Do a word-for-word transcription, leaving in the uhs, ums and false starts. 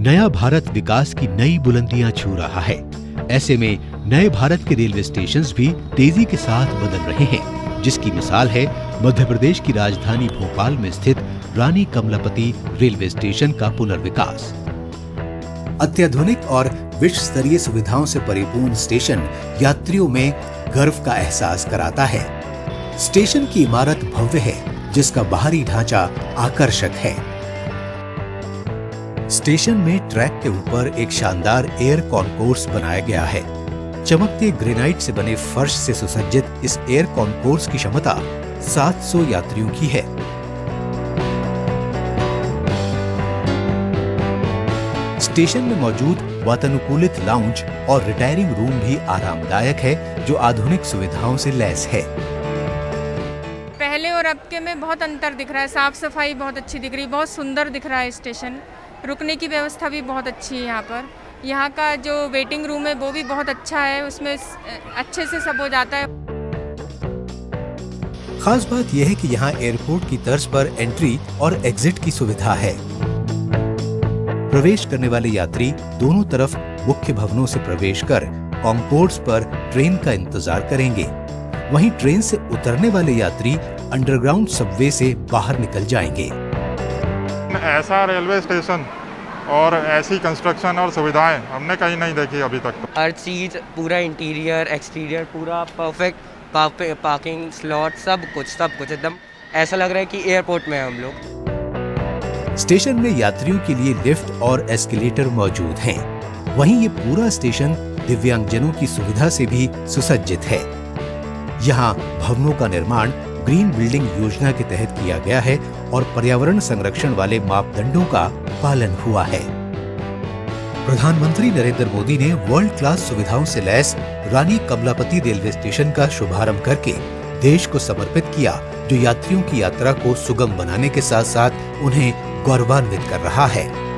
नया भारत विकास की नई बुलंदियां छू रहा है। ऐसे में नए भारत के रेलवे स्टेशंस भी तेजी के साथ बदल रहे हैं, जिसकी मिसाल है मध्य प्रदेश की राजधानी भोपाल में स्थित रानी कमलापति रेलवे स्टेशन का पुनर्विकास। अत्याधुनिक और विश्व स्तरीय सुविधाओं से परिपूर्ण स्टेशन यात्रियों में गर्व का एहसास कराता है। स्टेशन की इमारत भव्य है, जिसका बाहरी ढांचा आकर्षक है। स्टेशन में ट्रैक के ऊपर एक शानदार एयर कॉन्कोर्स बनाया गया है। चमकते ग्रेनाइट से बने फर्श से सुसज्जित इस एयर कॉन्कोर्स की क्षमता सात सौ यात्रियों की है। स्टेशन में मौजूद वातानुकूलित लाउंज और रिटायरिंग रूम भी आरामदायक है, जो आधुनिक सुविधाओं से लैस है। पहले और अब के में बहुत अंतर दिख रहा है। साफ सफाई बहुत अच्छी दिख रही है, बहुत सुंदर दिख रहा है स्टेशन। रुकने की व्यवस्था भी बहुत अच्छी है यहाँ पर। यहाँ का जो वेटिंग रूम है वो भी बहुत अच्छा है, उसमें अच्छे से सब हो जाता है। खास बात यह है कि यहाँ एयरपोर्ट की तर्ज पर एंट्री और एग्जिट की सुविधा है। प्रवेश करने वाले यात्री दोनों तरफ मुख्य भवनों से प्रवेश कर कॉन्कोर्स पर ट्रेन का इंतजार करेंगे। वहीं ट्रेन से उतरने वाले यात्री अंडरग्राउंड सबवे से बाहर निकल जाएंगे। ऐसा रेलवे स्टेशन और ऐसी कंस्ट्रक्शन और सुविधाएं हमने कहीं नहीं देखी अभी तक। तो हर चीज, पूरा इंटीरियर एक्सटीरियर पूरा परफेक्ट, पार्किंग स्लॉट सब कुछ सब कुछ एकदम ऐसा लग रहा है कि एयरपोर्ट में हैं हम लोग। स्टेशन में यात्रियों के लिए लिफ्ट और एस्केलेटर मौजूद हैं। वहीं ये पूरा स्टेशन दिव्यांगजनों की सुविधा से भी सुसज्जित है। यहाँ भवनों का निर्माण ग्रीन बिल्डिंग योजना के तहत किया गया है और पर्यावरण संरक्षण वाले मापदंडों का पालन हुआ है। प्रधानमंत्री नरेंद्र मोदी ने वर्ल्ड क्लास सुविधाओं से लैस रानी कमलापति रेलवे स्टेशन का शुभारंभ करके देश को समर्पित किया, जो यात्रियों की यात्रा को सुगम बनाने के साथ साथ उन्हें गौरवान्वित कर रहा है।